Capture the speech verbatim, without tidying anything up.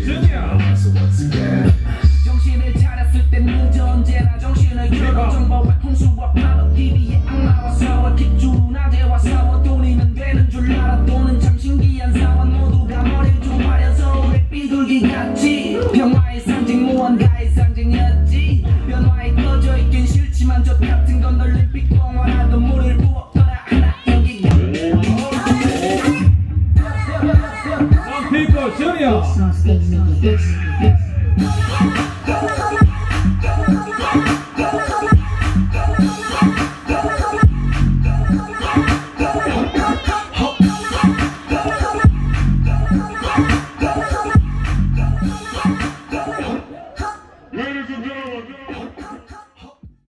정신을 차렸을 땐 늦어 언제나 정신을 열어 정보와 풍수와 파워 티비의 악마와 싸워 기준 낮에와 싸워 돈이면 되는 줄 알아 돈은 참 신기한 상황 모두가 머리를 좀 화려서 왜 비둘기 같지 평화의 상징 무언가의 상징이었지 변화에 꺼져 있긴 싫지만 저 같은 건 올림픽 공원하던 물을 부었거나 하나 여기가 Some people, Junior.